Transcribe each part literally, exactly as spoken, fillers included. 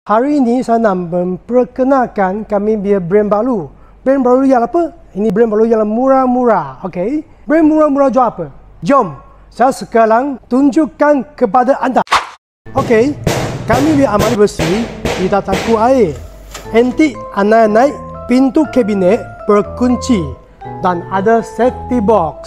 Hari ini saya nak memperkenalkan kami punya brand baru. Brand baru yang apa? Ini brand baru yang murah-murah. Okey. Brand murah-murah jual apa? Jom, saya sekarang tunjukkan kepada anda. Okey. Kami punya amali besi tidak takut air. Antik naik-naik pintu kabinet berkunci dan ada safety box.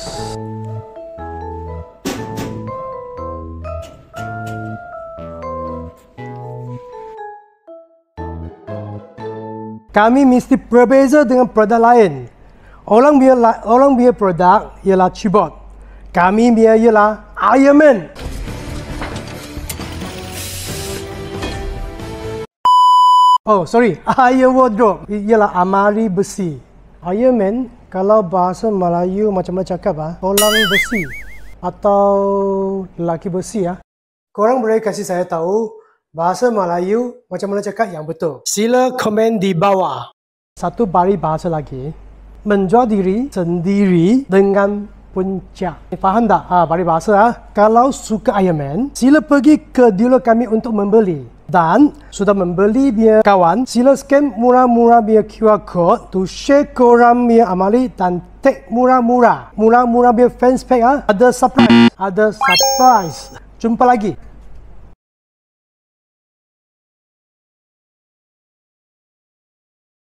Kami mesti berbeza dengan produk lain. Orang biar orang biar produk ialah Chibot. Kami biar ialah Ironman. Oh, sorry. Iron Wardrobe ialah amari besi. Ironman kalau bahasa Melayu macam mana cakap ah? Orang besi atau lelaki besi ah. Korang boleh kasih saya tahu bahasa Melayu macam mana cakap yang betul. Sila komen di bawah. Satu bari bahasa lagi. Menjual diri sendiri dengan puncak. Faham tak? Ha, bari bahasa. Ha? Kalau suka Ironman, sila pergi ke dealer kami untuk membeli. Dan sudah membeli biar kawan, sila scan murah-murah biar Q R code to share korang biar amali dan tag murah-murah. Murah-murah biar fans pack. Ha? Ada surprise. Ada surprise. Jumpa lagi.